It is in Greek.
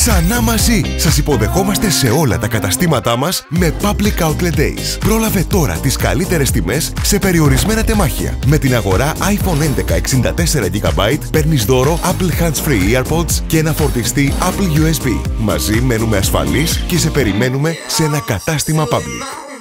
Ξανά μαζί σας υποδεχόμαστε σε όλα τα καταστήματά μας με Public Outlet Days. Πρόλαβε τώρα τις καλύτερες τιμές σε περιορισμένα τεμάχια. Με την αγορά iPhone 11 64 GB παίρνεις δώρο Apple Hands-Free EarPods και ένα φορτιστή Apple USB. Μαζί μένουμε ασφαλείς και σε περιμένουμε σε ένα κατάστημα Public.